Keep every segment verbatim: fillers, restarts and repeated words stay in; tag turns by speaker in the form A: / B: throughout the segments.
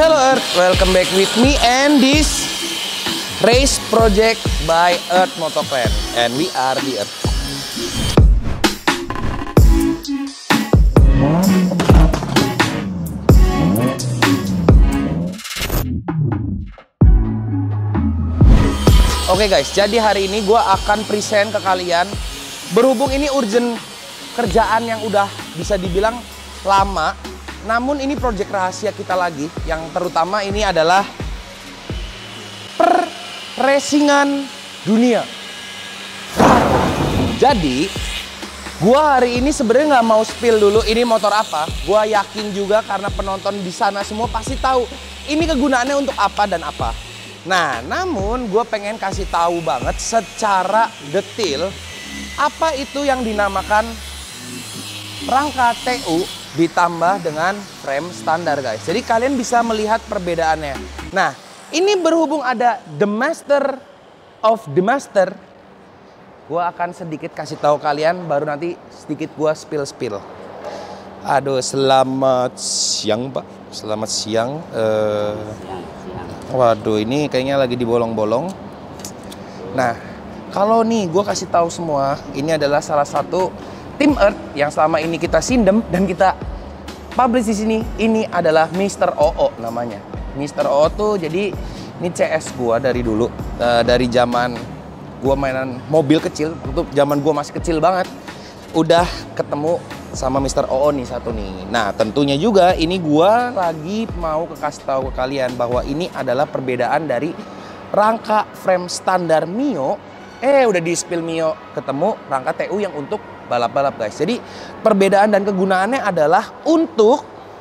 A: Hello Earth, welcome back with me and this race project by Earth Motoclan, and we are the Earth. Oke guys, jadi hari ini gue akan present ke kalian. Berhubung ini urgent kerjaan yang udah bisa dibilang lama, namun ini project rahasia kita lagi, yang terutama ini adalah per racingan dunia. Jadi, gua hari ini sebenarnya nggak mau spill dulu ini motor apa. Gua yakin juga karena penonton di sana semua pasti tahu ini kegunaannya untuk apa dan apa. Nah, namun gue pengen kasih tahu banget secara detail apa itu yang dinamakan rangka T U ditambah dengan frame standar guys. Jadi kalian bisa melihat perbedaannya. Nah, ini berhubung ada The Master of the Master, gue akan sedikit kasih tahu kalian, baru nanti sedikit gue spill-spill. Aduh, selamat siang Pak. Selamat siang. Uh, waduh, ini kayaknya lagi dibolong-bolong. Nah, kalau nih gue kasih tahu semua, ini adalah salah satu tim Earth yang selama ini kita sindem dan kita publish di sini. Ini adalah Mister O O namanya. Mister O O tuh jadi ini C S gua dari dulu, uh, dari zaman gua mainan mobil kecil, itu zaman gua masih kecil banget. Udah ketemu sama Mister O O nih satu nih. Nah, tentunya juga ini gua lagi mau kasih tahu ke kalian bahwa ini adalah perbedaan dari rangka frame standar Mio. Eh, udah di spill Mio, ketemu rangka T U yang untuk balap-balap guys. Jadi perbedaan dan kegunaannya adalah untuk,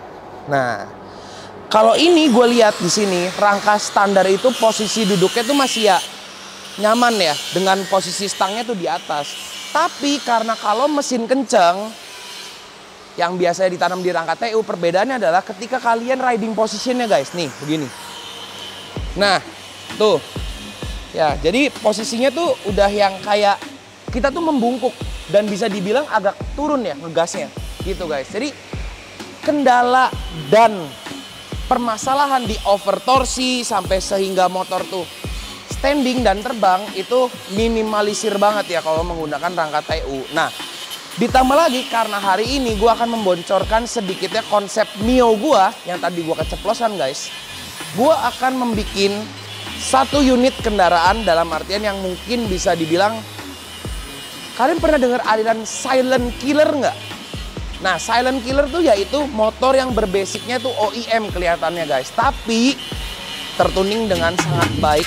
A: nah kalau ini gue lihat di sini rangka standar itu posisi duduknya tuh masih ya nyaman ya, dengan posisi stangnya tuh di atas. Tapi karena kalau mesin kencang yang biasanya ditanam di rangka T U, perbedaannya adalah ketika kalian riding positionnya guys, nih begini. Nah tuh ya, jadi posisinya tuh udah yang kayak kita tuh membungkuk dan bisa dibilang agak turun ya ngegasnya gitu guys. Jadi kendala dan permasalahan di over torsi sampai sehingga motor tuh standing dan terbang itu minimalisir banget ya kalau menggunakan rangka T U. Nah, ditambah lagi karena hari ini gue akan membocorkan sedikitnya konsep Mio gue yang tadi gue keceplosan guys. Gue akan membuat satu unit kendaraan dalam artian yang mungkin bisa dibilang, kalian pernah dengar aliran silent killer nggak? Nah, silent killer tuh yaitu motor yang berbasicnya tuh O E M kelihatannya guys, tapi tertuning dengan sangat baik.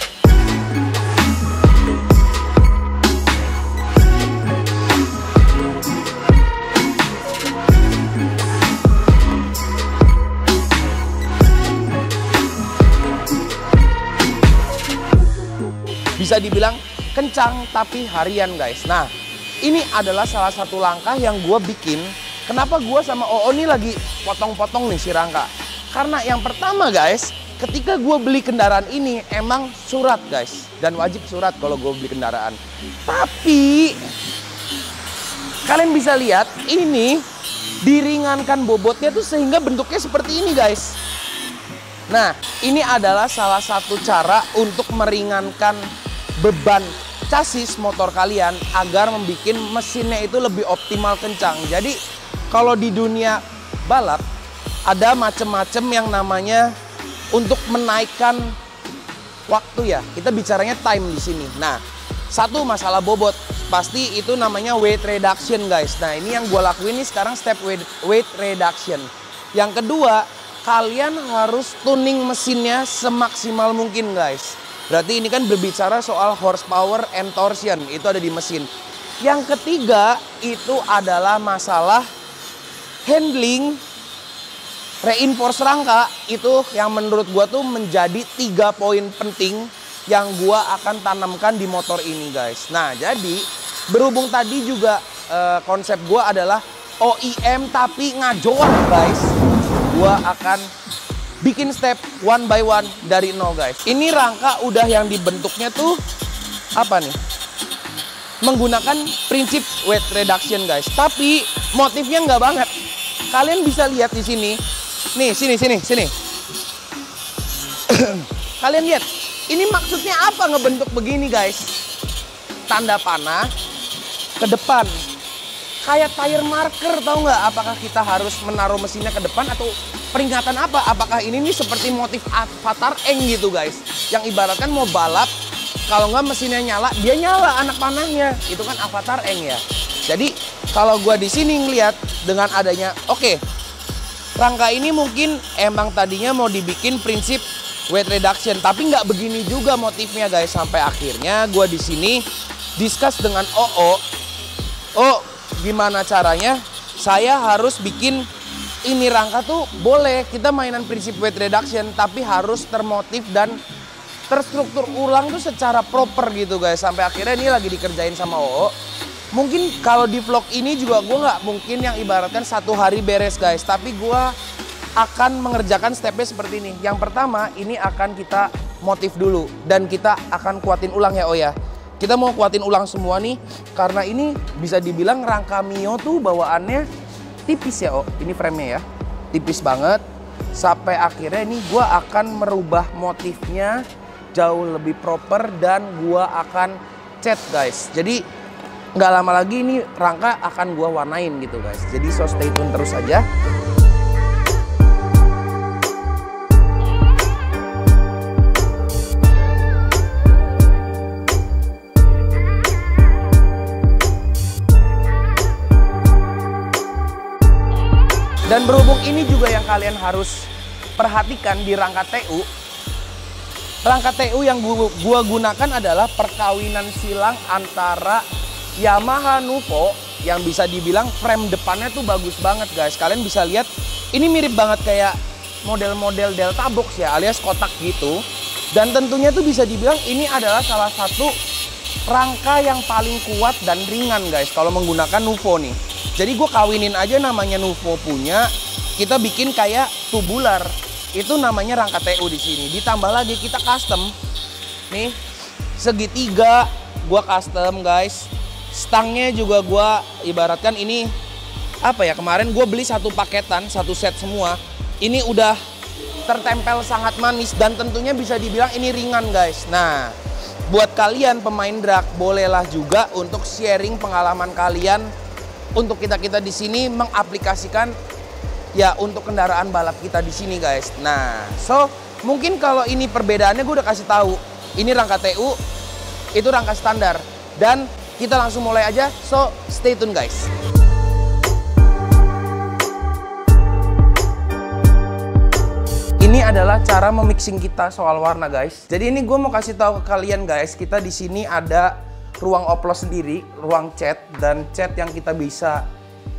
A: Bisa dibilang kencang tapi harian guys. Nah, ini adalah salah satu langkah yang gue bikin. Kenapa gue sama O O ini lagi potong-potong nih si rangka? Karena yang pertama guys, ketika gue beli kendaraan ini emang surat guys, dan wajib surat kalau gue beli kendaraan. Tapi kalian bisa lihat ini diringankan bobotnya tuh sehingga bentuknya seperti ini guys. Nah, ini adalah salah satu cara untuk meringankan beban chassis motor kalian agar membuat mesinnya itu lebih optimal kencang. Jadi kalau di dunia balap ada macam-macam yang namanya untuk menaikkan waktu ya. Kita bicaranya time di sini. Nah, satu masalah bobot, pasti itu namanya weight reduction guys. Nah, ini yang gue lakuin nih sekarang step weight, weight reduction. Yang kedua, kalian harus tuning mesinnya semaksimal mungkin guys. Berarti ini kan berbicara soal horsepower and torsion, itu ada di mesin. Yang ketiga itu adalah masalah handling, reinforce rangka. Itu yang menurut gua tuh menjadi tiga poin penting yang gua akan tanamkan di motor ini guys. Nah, jadi berhubung tadi juga eh, konsep gua adalah O E M tapi ngajoan guys, gua akan bikin step one by one dari nol guys. Ini rangka udah yang dibentuknya tuh apa nih? Menggunakan prinsip weight reduction guys. Tapi motifnya nggak banget. Kalian bisa lihat di sini. Nih, sini, sini, sini. Kalian lihat, ini maksudnya apa ngebentuk begini guys? Tanda panah ke depan. Kayak tire marker, tahu nggak? Apakah kita harus menaruh mesinnya ke depan atau peringatan apa? Apakah ini nih seperti motif Avatar Eng gitu guys? Yang ibaratkan mau balap, kalau nggak mesinnya nyala, dia nyala anak panahnya. Itu kan Avatar Eng ya. Jadi kalau gua di sini ngeliat dengan adanya, oke, okay, rangka ini mungkin emang tadinya mau dibikin prinsip weight reduction, tapi nggak begini juga motifnya guys. Sampai akhirnya gua di sini discuss dengan O O. Oh, gimana caranya saya harus bikin ini rangka tuh boleh kita mainan prinsip weight reduction, tapi harus termotif dan terstruktur ulang tuh secara proper gitu guys. Sampai akhirnya ini lagi dikerjain sama O O. Mungkin kalau di vlog ini juga gue nggak mungkin yang ibaratkan satu hari beres guys, tapi gue akan mengerjakan stepnya seperti ini. Yang pertama ini akan kita motif dulu dan kita akan kuatin ulang ya O ya. Kita mau kuatin ulang semua nih, karena ini bisa dibilang rangka Mio tuh bawaannya tipis ya, oh. Ini frame-nya ya, tipis banget. Sampai akhirnya ini gua akan merubah motifnya jauh lebih proper dan gua akan cat guys. Jadi nggak lama lagi ini rangka akan gua warnain gitu guys. Jadi so stay tune terus aja. Dan berhubung ini juga yang kalian harus perhatikan di rangka T U. Rangka T U yang gua, gua gunakan adalah perkawinan silang antara Yamaha Nuvo yang bisa dibilang frame depannya tuh bagus banget guys. Kalian bisa lihat ini mirip banget kayak model-model Delta Box ya, alias kotak gitu. Dan tentunya tuh bisa dibilang ini adalah salah satu rangka yang paling kuat dan ringan guys kalau menggunakan Nuvo nih. Jadi gue kawinin aja namanya Nuvo punya, kita bikin kayak tubular. Itu namanya rangka T U di sini. Ditambah lagi kita custom. Nih, segitiga gue custom guys. Stangnya juga gue ibaratkan ini apa ya? Kemarin gue beli satu paketan, satu set semua. Ini udah tertempel sangat manis dan tentunya bisa dibilang ini ringan guys. Nah, buat kalian pemain drag bolehlah juga untuk sharing pengalaman kalian. Untuk kita-kita di sini mengaplikasikan ya untuk kendaraan balap kita di sini guys. Nah, so mungkin kalau ini perbedaannya gue udah kasih tahu. Ini rangka T U, itu rangka standar. Dan kita langsung mulai aja. So stay tune guys. Ini adalah cara memixing kita soal warna guys. Jadi ini gue mau kasih tahu ke kalian guys, kita di sini ada ruang oplos sendiri, ruang cat, dan cat yang kita bisa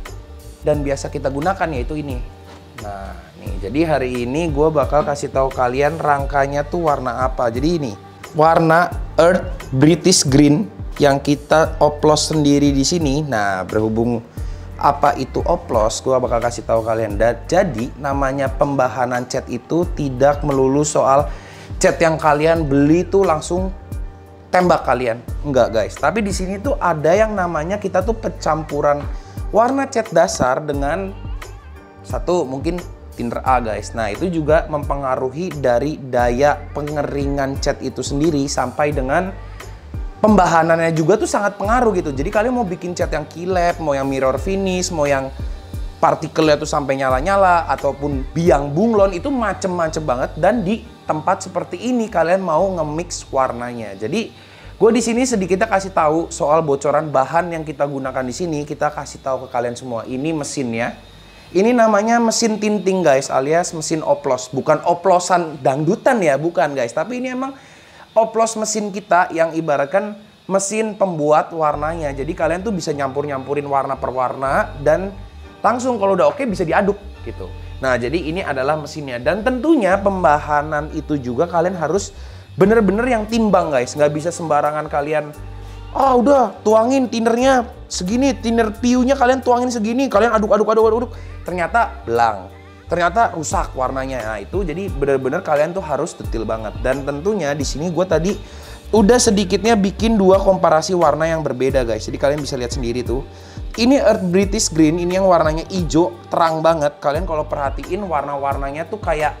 A: dan biasa kita gunakan yaitu ini. Nah, nih jadi hari ini gue bakal kasih tahu kalian rangkanya tuh warna apa. Jadi ini warna Earth British Green yang kita oplos sendiri di sini. Nah, berhubung apa itu oplos, gue bakal kasih tahu kalian. Dan jadi namanya pembahanan cat itu tidak melulu soal cat yang kalian beli tuh langsung tembak kalian, enggak guys. Tapi di sini tuh ada yang namanya kita tuh pencampuran warna cat dasar dengan satu mungkin thinner A guys. Nah itu juga mempengaruhi dari daya pengeringan cat itu sendiri sampai dengan pembahanannya juga tuh sangat pengaruh gitu. Jadi kalian mau bikin cat yang kilap, mau yang mirror finish, mau yang partikelnya tuh sampai nyala-nyala ataupun biang bunglon itu macem-macem banget. Dan di tempat seperti ini kalian mau nge-mix warnanya. Jadi gue di sini sedikitnya kasih tahu soal bocoran bahan yang kita gunakan di sini. Kita kasih tahu ke kalian semua. Ini mesinnya. Ini namanya mesin tinting guys, alias mesin oplos. Bukan oplosan dangdutan ya, bukan guys. Tapi ini emang oplos mesin kita yang ibaratkan mesin pembuat warnanya. Jadi kalian tuh bisa nyampur-nyampurin warna per warna dan langsung kalau udah oke bisa diaduk gitu. Nah, jadi ini adalah mesinnya. Dan tentunya pembahanan itu juga kalian harus bener-bener yang timbang guys. Nggak bisa sembarangan kalian, ah udah tuangin tinernya segini, tiner piunya kalian tuangin segini, kalian aduk-aduk-aduk-aduk, ternyata belang, ternyata rusak warnanya. Nah itu jadi bener-bener kalian tuh harus detail banget. Dan tentunya di sini gue tadi udah sedikitnya bikin dua komparasi warna yang berbeda guys. Jadi kalian bisa lihat sendiri tuh. Ini Earth British Green, ini yang warnanya hijau terang banget. Kalian kalau perhatiin warna-warnanya tuh kayak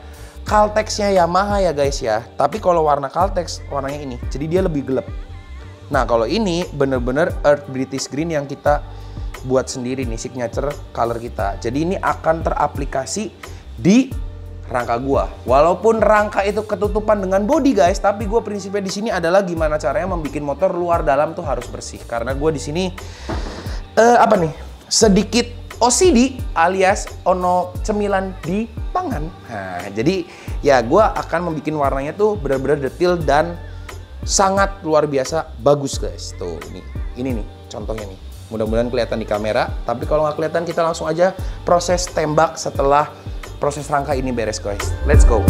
A: Caltex-nya Yamaha ya guys ya. Tapi kalau warna Caltex warnanya ini, jadi dia lebih gelap. Nah kalau ini bener-bener Earth British Green yang kita buat sendiri nih, signature color kita. Jadi ini akan teraplikasi di rangka gua. Walaupun rangka itu ketutupan dengan body guys, tapi gua prinsipnya di sini adalah gimana caranya membuat motor luar dalam tuh harus bersih. Karena gua di sini uh, apa nih? Sedikit O C D alias ono cemilan di pangan. Nah, jadi ya gue akan membuat warnanya tuh benar-benar detail dan sangat luar biasa bagus guys. Tuh ini, ini nih contohnya nih. Mudah-mudahan kelihatan di kamera. Tapi kalau nggak kelihatan kita langsung aja proses tembak setelah proses rangka ini beres guys. Let's go.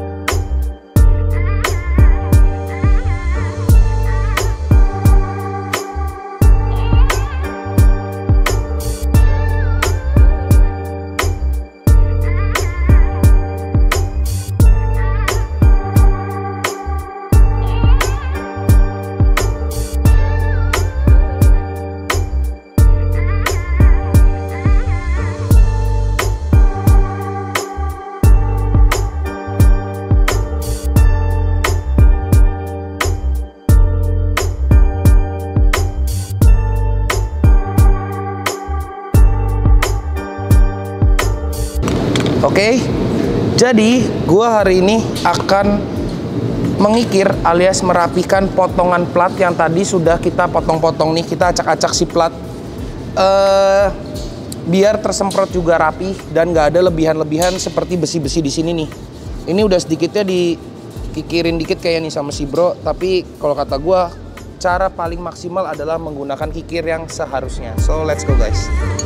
A: Oke, okay, jadi gua hari ini akan mengikir alias merapikan potongan plat yang tadi sudah kita potong-potong nih. Kita acak-acak si plat uh, biar tersemprot juga rapi dan nggak ada lebihan-lebihan seperti besi-besi di sini nih. Ini udah sedikitnya dikikirin dikit kayak nih sama si bro. Tapi kalau kata gua cara paling maksimal adalah menggunakan kikir yang seharusnya. So let's go guys.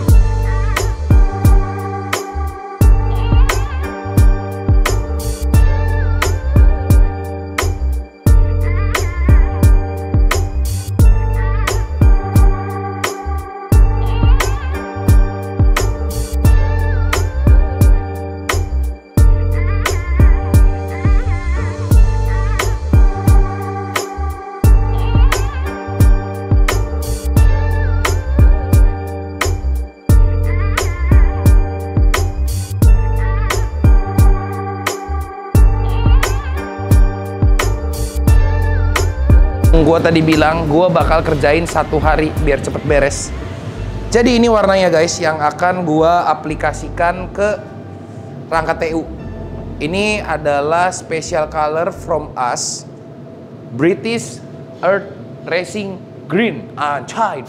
A: Gua tadi bilang gua bakal kerjain satu hari biar cepet beres. Jadi ini warnanya guys yang akan gua aplikasikan ke rangka T U. Ini adalah special color from us, British Earth Racing Green. Anjay.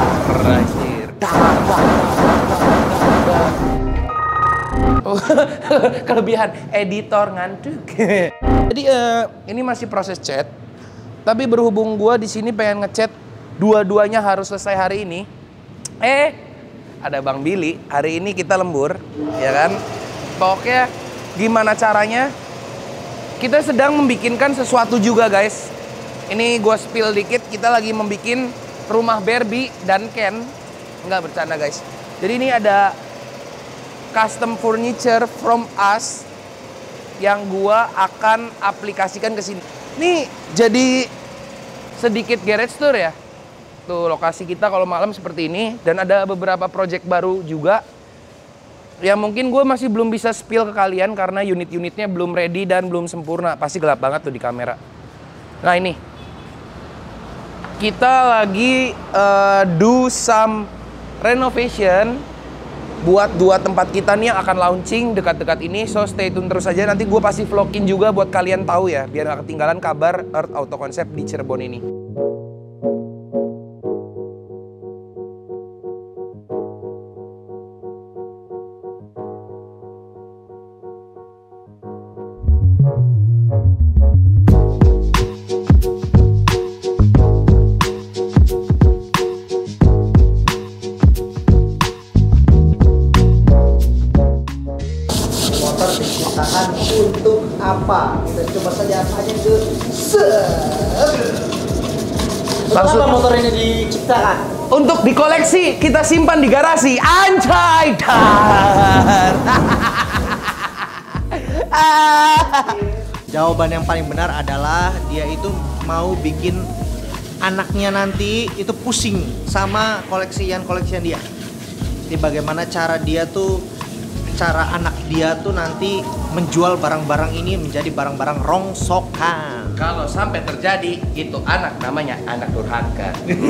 A: Kelebihan editor ngantuk. Jadi uh, ini masih proses cat. Tapi berhubung gue di sini pengen ngecat dua-duanya harus selesai hari ini. Eh, ada Bang Billy. Hari ini kita lembur, ya kan? Pokoknya gimana caranya? Kita sedang membikinkan sesuatu juga, guys. Ini gue spill dikit. Kita lagi membikin rumah Barbie dan Ken. Nggak bercanda, guys. Jadi ini ada custom furniture from us yang gue akan aplikasikan ke sini. Nih jadi sedikit garage tour ya. Tuh lokasi kita kalau malam seperti ini. Dan ada beberapa project baru juga yang mungkin gue masih belum bisa spill ke kalian karena unit-unitnya belum ready dan belum sempurna. Pasti gelap banget tuh di kamera. Nah ini kita lagi uh, do some renovation buat dua tempat kita nih yang akan launching dekat-dekat ini. So stay tune terus aja, nanti gue pasti vlogin juga buat kalian tahu ya, biar gak ketinggalan kabar Earth Auto Concept di Cirebon ini.
B: Untuk apa? Kita coba saja tanya ke
A: langsung.
B: Kenapa motor ini diciptakan?
A: Untuk dikoleksi, kita simpan di garasi. Anjay dar.
B: Jawaban yang paling benar adalah dia itu mau bikin anaknya nanti itu pusing sama koleksian-koleksian dia. Jadi bagaimana cara dia tuh cara anak dia tuh nanti menjual barang-barang ini menjadi barang-barang rongsokan.
A: Kalau sampai terjadi, itu anak namanya anak durhaka.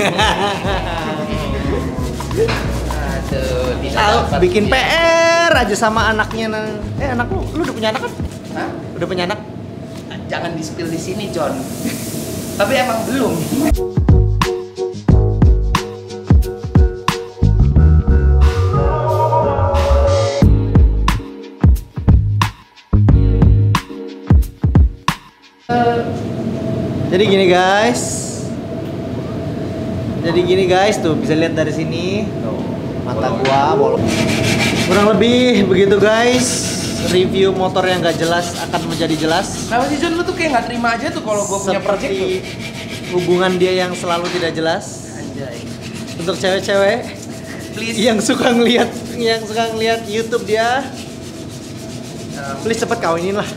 A: Aduh, tidak
B: Tahu
A: dapat
B: bikin
A: dia.
B: P R aja sama anaknya. Eh anak lu, lu udah punya anak kan?
A: Hah?
B: Udah punya anak?
A: Jangan di-spill di sini, John. Tapi emang belum.
B: Jadi gini guys. Jadi gini guys, tuh bisa lihat dari sini. Tuh, mata gua bolong. Kurang lebih begitu guys. Review motor yang gak jelas akan menjadi jelas.
A: Kenapa sih, John? Lu tuh kayak nggak terima aja tuh kalau gue punya project tuh.
B: Seperti hubungan dia yang selalu tidak jelas.
A: Anjay.
B: Untuk cewek-cewek
A: Please.
B: yang suka ngelihat yang suka ngelihat YouTube dia,
A: Um,
B: please cepet kawinin lah.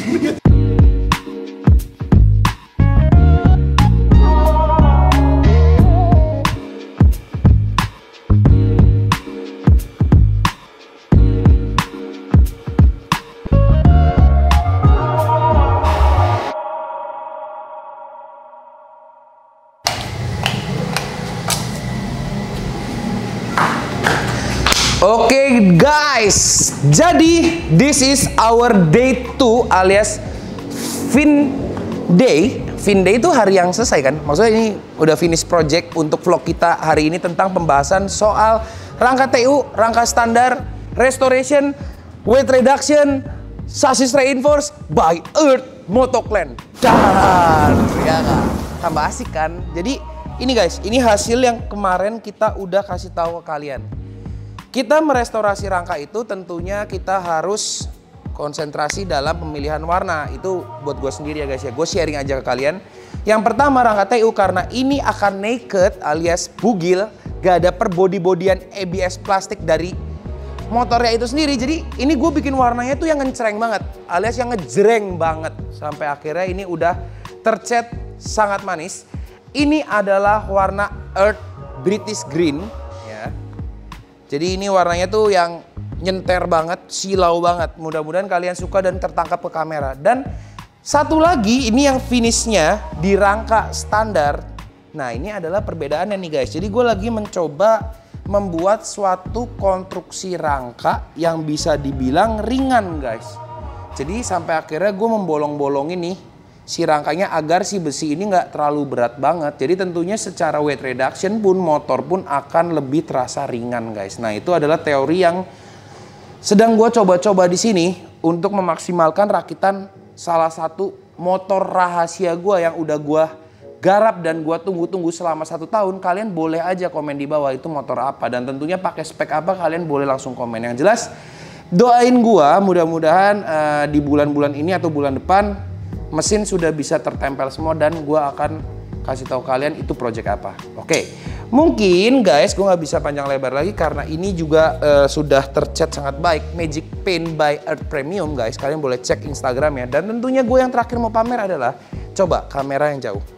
A: Oke okay, guys, jadi this is our day two alias fin day. Fin day itu hari yang selesai kan? Maksudnya ini udah finish project untuk vlog kita hari ini tentang pembahasan soal rangka T U, rangka standar, restoration, weight reduction, chassis reinforce by Earth Motoclan. Dan ya kan, tambah asik kan? Jadi ini guys, ini hasil yang kemarin kita udah kasih tahu ke kalian. Kita merestorasi rangka itu tentunya kita harus konsentrasi dalam pemilihan warna. Itu buat gue sendiri ya guys ya. Gue sharing aja ke kalian. Yang pertama rangka T U karena ini akan naked alias bugil. Gak ada perbody-bodian A B S plastik dari motornya itu sendiri. Jadi ini gue bikin warnanya tuh yang ngecereng banget. Alias yang ngejreng banget. Sampai akhirnya ini udah tercat sangat manis. Ini adalah warna Earth British Green. Jadi ini warnanya tuh yang nyenter banget, silau banget. Mudah-mudahan kalian suka dan tertangkap ke kamera. Dan satu lagi, ini yang finishnya di rangka standar. Nah ini adalah perbedaannya nih guys. Jadi gue lagi mencoba membuat suatu konstruksi rangka yang bisa dibilang ringan guys. Jadi sampai akhirnya gue membolong-bolongin nih si rangkanya agar si besi ini nggak terlalu berat banget. Jadi tentunya secara weight reduction pun motor pun akan lebih terasa ringan guys. Nah itu adalah teori yang sedang gue coba-coba di sini untuk memaksimalkan rakitan salah satu motor rahasia gue yang udah gue garap dan gue tunggu-tunggu selama satu tahun. Kalian boleh aja komen di bawah itu motor apa dan tentunya pakai spek apa, kalian boleh langsung komen. Yang jelas doain gue mudah-mudahan uh, di bulan-bulan ini atau bulan depan mesin sudah bisa tertempel semua dan gue akan kasih tahu kalian itu project apa. Oke, mungkin guys gue nggak bisa panjang lebar lagi karena ini juga uh, sudah tercat sangat baik. Magic Paint by Earth Premium guys, kalian boleh cek Instagram ya. Dan tentunya gue yang terakhir mau pamer adalah coba kamera yang jauh.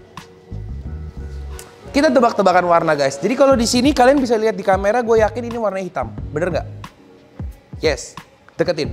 A: Kita tebak-tebakan warna guys. Jadi kalau di sini kalian bisa lihat di kamera, gue yakin ini warna hitam, bener nggak? Yes, deketin.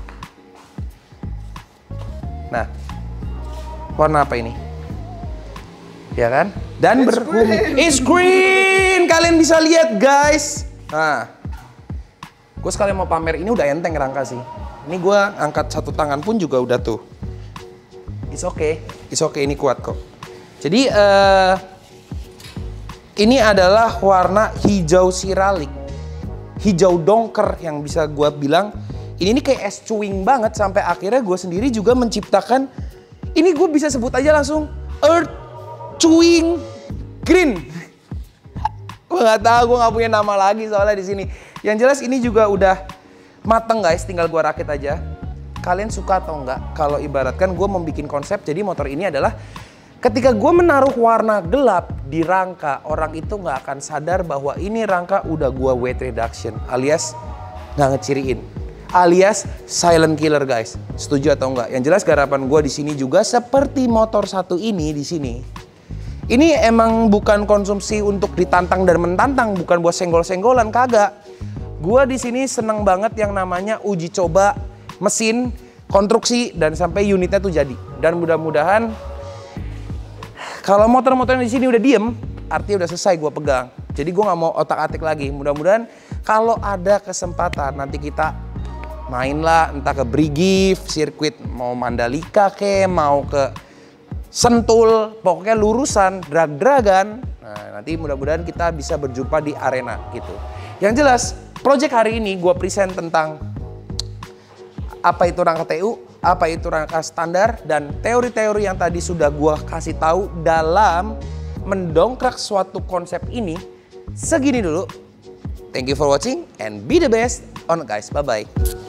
A: Nah. Warna apa ini? Ya kan? Dan berhubung it's green. Kalian bisa lihat guys. Nah, gue sekalian mau pamer ini udah enteng rangka sih. Ini gue angkat satu tangan pun juga udah tuh. It's okay, it's okay, ini kuat kok. Jadi uh, ini adalah warna hijau siralik, hijau dongker yang bisa gue bilang. Ini nih kayak es cuing banget sampai akhirnya gue sendiri juga menciptakan. Ini gue bisa sebut aja langsung Earth Chewing Green. Gue nggak tahu, gue nggak punya nama lagi soalnya di sini. Yang jelas ini juga udah mateng guys, tinggal gue rakit aja. Kalian suka atau enggak? Kalau ibaratkan gue membuat konsep, jadi motor ini adalah ketika gue menaruh warna gelap di rangka, orang itu nggak akan sadar bahwa ini rangka udah gue weight reduction, alias nggak ngeciriin. Alias silent killer guys, setuju atau enggak? Yang jelas garapan gue di sini juga seperti motor satu ini di sini. Ini emang bukan konsumsi untuk ditantang dan mentantang, bukan buat senggol-senggolan, kagak. Gua di sini seneng banget yang namanya uji coba mesin, konstruksi, dan sampai unitnya tuh jadi. Dan mudah-mudahan kalau motor-motor di sini udah diem, artinya udah selesai gua pegang. Jadi gua nggak mau otak-atik lagi. Mudah-mudahan kalau ada kesempatan nanti kita main lah, entah ke Brigif, sirkuit mau Mandalika ke, mau ke Sentul, pokoknya lurusan, drag-dragan. Nah, nanti mudah-mudahan kita bisa berjumpa di arena gitu. Yang jelas, project hari ini gue present tentang apa itu rangka T U, apa itu rangka standar, dan teori-teori yang tadi sudah gue kasih tahu dalam mendongkrak suatu konsep ini. Segini dulu. Thank you for watching and be the best on guys. Bye-bye.